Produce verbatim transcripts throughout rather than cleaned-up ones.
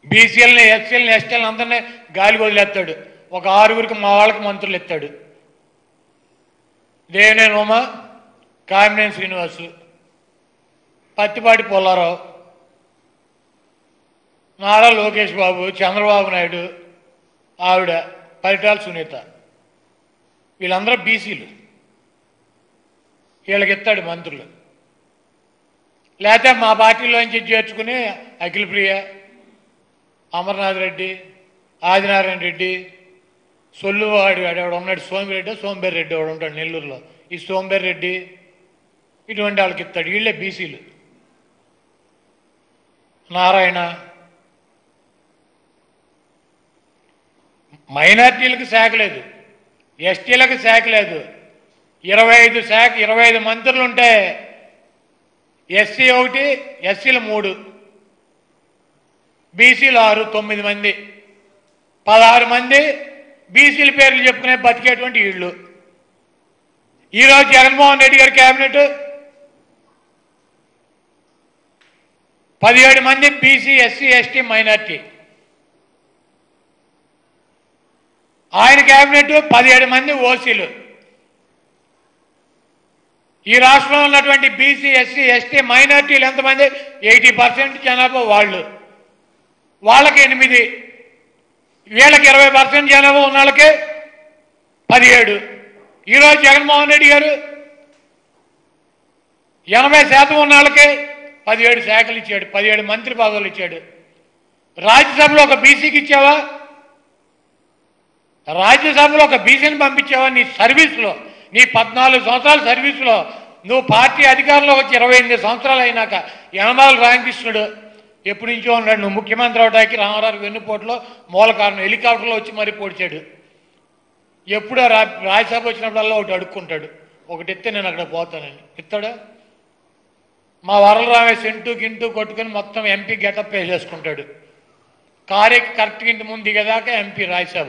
బీసీఎల్ని ఎస్సీఎల్ని ఎస్టీఎల్ని అందరినీ గాలికి వదిలేస్తాడు. ఒక ఆరుగురికి మా వాళ్ళకి మంత్రులు ఎత్తాడు. దేవినేని ఉమ, కామినేని శ్రీనివాసు, పత్తిపాటి పుల్లారావు, నారా లోకేష్ బాబు, చంద్రబాబు నాయుడు, ఆవిడ పరిటాల సునీత, వీళ్ళందరూ బీసీలు. వీళ్ళకి ఎత్తాడు మంత్రులు. లేకపోతే మా పార్టీలోంచి చేర్చుకుని అఖిలప్రియ, అమర్నాథ్ రెడ్డి, ఆదినారాయణ రెడ్డి, సొల్లువాడు వాడు ఉన్నాడు, సోమిరెడ్డి సోంబేర్ రెడ్డి వాడు ఉంటాడు నెల్లూరులో, ఈ సోంబేర్ రెడ్డి ఇటువంటి వాళ్ళకి ఇస్తాడు. వీళ్ళే బీసీలు. నారాయణ, మైనార్టీలకు శాఖ లేదు, ఎస్టీలకు శాఖ లేదు. ఇరవై ఐదు శాఖ ఇరవై ఐదు మంత్రులు ఉంటే ఎస్సీ ఒకటి, ఎస్సీలు మూడు, బీసీలు ఆరు, తొమ్మిది మంది, పదహారు మంది బీసీల పేర్లు చెప్పుకునే బతికేటువంటి వీళ్ళు. ఈరోజు జగన్మోహన్ రెడ్డి గారి క్యాబినెట్ పదిహేడు మంది బీసీ, ఎస్సీ, ఎస్టీ, మైనార్టీ. ఆయన క్యాబినెట్ పదిహేడు మంది ఓసీలు. ఈ రాష్ట్రంలో ఉన్నటువంటి బీసీ, ఎస్సీ, ఎస్టీ, మైనార్టీలు ఎంతమంది? ఎయిటీ పర్సెంట్ జనాభా వాళ్ళు. వాళ్ళకి ఎనిమిది, వీళ్ళకి ఇరవై పర్సెంట్ జనాభా ఉన్న వాళ్ళకి పదిహేడు. ఈరోజు జగన్మోహన్ రెడ్డి గారు ఎనభై శాతం ఉన్న వాళ్ళకి పదిహేడు శాఖలు ఇచ్చాడు, పదిహేడు మంత్రి పదవులు ఇచ్చాడు. రాజ్యసభలో ఒక బీసీకి ఇచ్చావా? రాజ్యసభలో ఒక బీసీని పంపించావా? నీ సర్వీస్లో, నీ పద్నాలుగు సంవత్సరాల సర్వీసులో నువ్వు పార్టీ అధికారంలో వచ్చి ఇరవై ఎనిమిది సంవత్సరాలు అయినాక యనమల రామకృష్ణుడు ఎప్పటి నుంచో ఉన్నాడు. నువ్వు ముఖ్యమంత్రి అవడానికి రామారావు వెన్నుపోటులో మూల కారణం. హెలికాప్టర్లో వచ్చి మరీ పొడిచాడు. ఎప్పుడో రా రాజ్యసభ వచ్చినప్పుడల్లా ఒకటి అడుక్కుంటాడు, ఒకటి ఎత్తే నేను అక్కడ పోతానని. ఇస్తాడా? మా వరలరామే సెంటు గింటూ కొట్టుకుని మొత్తం ఎంపీ గెటప్ వేసేసుకుంటాడు. కారే కరెక్ట్ ఇంటి ముందు దిగేదాకా ఎంపీ రాజ్యసభ.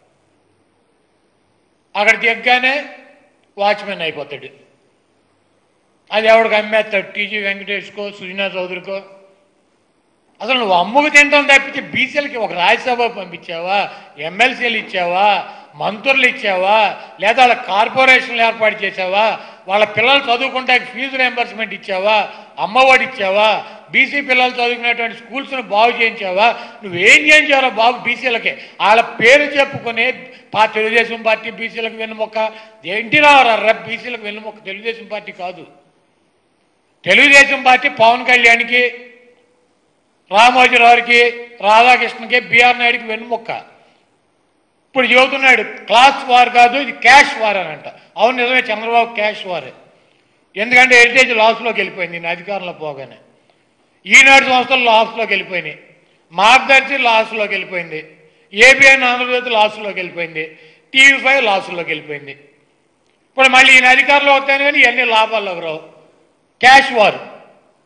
అక్కడ దిగ్గానే వాచ్మెన్ అయిపోతాడు. అది ఎవడికి అమ్మేస్తాడు? టీజీ వెంకటేష్కో, సుజనా చౌదరికో. అసలు నువ్వు అమ్ముకు తింటాం తప్పించి బీసీలకి ఒక రాజ్యసభ పంపించావా? ఎమ్మెల్సీలు ఇచ్చావా? మంత్రులు ఇచ్చావా? లేదా వాళ్ళ కార్పొరేషన్లు ఏర్పాటు చేసావా? వాళ్ళ పిల్లలు చదువుకుంటే ఫీజు రియంబర్స్మెంట్ ఇచ్చావా? అమ్మఒడి ఇచ్చావా? బీసీ పిల్లలు చదువుకునేటువంటి స్కూల్స్ను బాగు చేయించావా? నువ్వేం చేయించావో బాబు బీసీలకి? వాళ్ళ పేరు చెప్పుకుని పా తెలుగుదేశం పార్టీ బీసీలకు వెన్నుమొక్క. ఎన్టీ రామారావు బీసీలకు వెన్నుమొక్క, తెలుగుదేశం పార్టీ కాదు. తెలుగుదేశం పార్టీ పవన్ కళ్యాణ్కి, రామోజీరావుకి, రాధాకృష్ణకి, బీఆర్ నాయుడికి వెన్నుమొక్క. ఇప్పుడు చెబుతున్నాడు క్లాస్ వార్ కాదు, ఇది క్యాష్ వార్ అని అంట. అవును, నిజమే, చంద్రబాబు క్యాష్ వారే. ఎందుకంటే హెరిటేజ్ లాస్లోకి వెళ్ళిపోయింది నేను అధికారంలో పోగానే. ఈనాడు సంస్థలు లాస్లోకి వెళ్ళిపోయినాయి, మార్గదర్శి లాస్లోకి వెళ్ళిపోయింది, ఏబిఎన్ ఆంధ్రజ్యోతి లాస్లోకి వెళ్ళిపోయింది, టీవీ ఫైవ్ లాస్లోకి వెళ్ళిపోయింది. ఇప్పుడు మళ్ళీ ఈయన అధికారంలో వస్తాను కానీ ఇవన్నీ లాభాల్లోకి రావు. Cash war.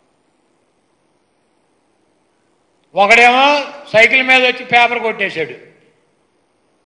ఒకడేమో సైకిల్ మీద వచ్చి పేపర్ కొట్టేశాడు,